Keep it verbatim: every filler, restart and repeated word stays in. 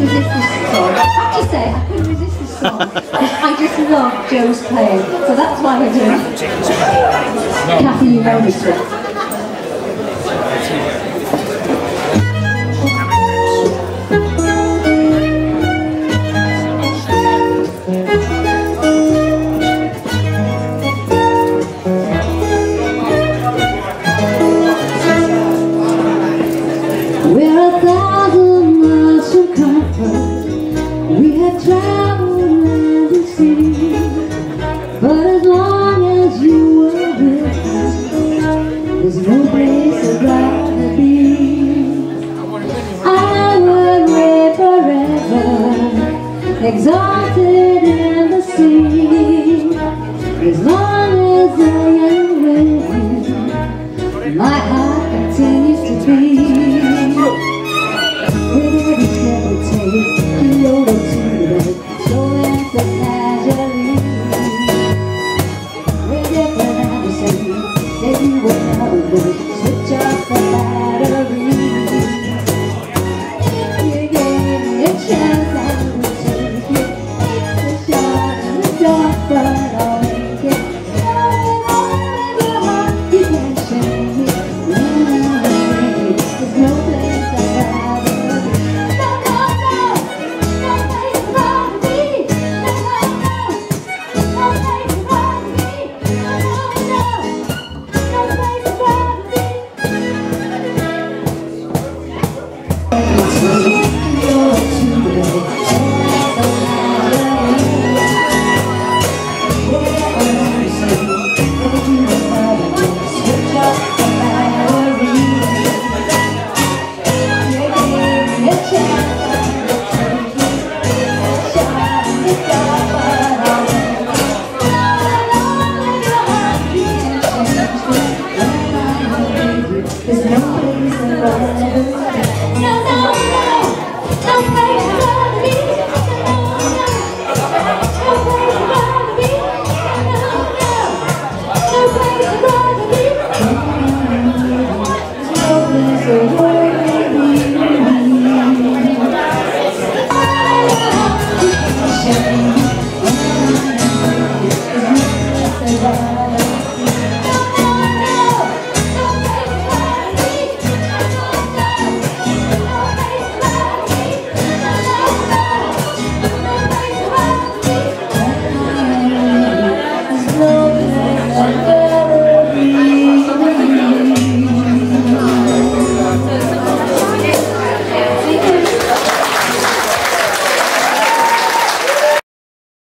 couldn't resist this song. I have to say, I couldn't resist this song. I just love Joe's playing, so that's why we're doing it. Kathy, you know this one. But as long as you were with me, there's no place I'd rather be. I would live forever, exalted in the sea. As long as I am with you, my heart